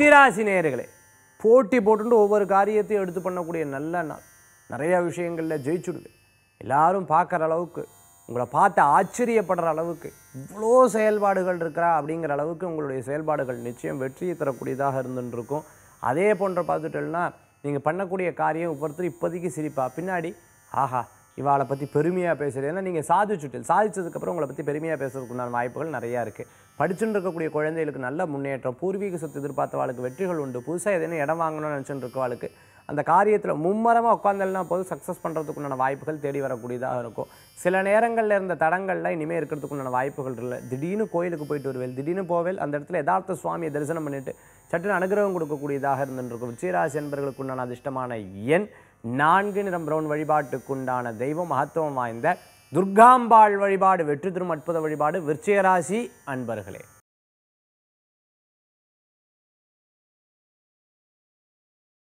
விருச்சிகராசி நேயர்களே, போட்டி போட்டு ஒவ்வொரு காரியத்தையும் எடுத்து பண்ணக்கூடிய நல்ல நாள். நிறைய விஷயங்களில் ஜெயிச்சுடுது. எல்லாரும் பார்க்குற அளவுக்கு, உங்களை பார்த்து ஆச்சரியப்படுற அளவுக்கு இவ்வளோ செயல்பாடுகள் இருக்கிறா அப்படிங்கிற அளவுக்கு உங்களுடைய செயல்பாடுகள் நிச்சயம் வெற்றியை தரக்கூடியதாக இருந்துருக்கும். அதே போன்ற பார்த்துட்டோம்னா நீங்கள் பண்ணக்கூடிய காரியம் ஒவ்வொருத்தரும் இப்போதைக்கு சிரிப்பா, பின்னாடி ஆஹா இவாளை பற்றி பெருமையாக பேசுகிறது. ஏன்னா நீங்கள் சாதிச்சதுக்கப்புறம் உங்களை பற்றி பெருமையாக பேசுறதுக்குண்டான வாய்ப்புகள் நிறையா இருக்குது. படிச்சுட்டு இருக்கக்கூடிய குழந்தைகளுக்கு நல்ல முன்னேற்றம், பூர்வீக சொத்து எதிர்பார்த்தவாளுக்கு வெற்றிகள் உண்டு. புதுசாக எதுன்னு இடம் வாங்கணும்னு நினச்சிட்டு இருக்கவாளுக்கு அந்த காரியத்தில் மும்மரமாக உட்காந்தெல்லாம் போது சக்ஸஸ் பண்ணுறதுக்குண்டான வாய்ப்புகள் தேடி வரக்கூடியதாக இருக்கும். சில நேரங்களில் இருந்த தடங்கள்லாம் இனிமேல் இருக்கிறதுக்குண்டான வாய்ப்புகள் இல்லை. திடீர்னு கோயிலுக்கு போயிட்டு வருவேல், திடீர்னு போவேல், அந்த இடத்துல யதார்த்த சுவாமியை தரிசனம் பண்ணிட்டு சட்டுன்னு அனுகிரகம் கொடுக்கக்கூடியதாக இருந்துருக்கும். விருச்சிகராசி என்பவர்களுக்குண்டான அதிர்ஷ்டமான எண் 4, நிறம் பிரவுன். வழிபாட்டுக்குண்டான தெய்வம் மகத்துவம் வாய்ந்த துர்காம்பாள் வழிபாடு வெற்றி தரும் அற்புத வழிபாடு விருச்சிகராசி அன்பர்களே.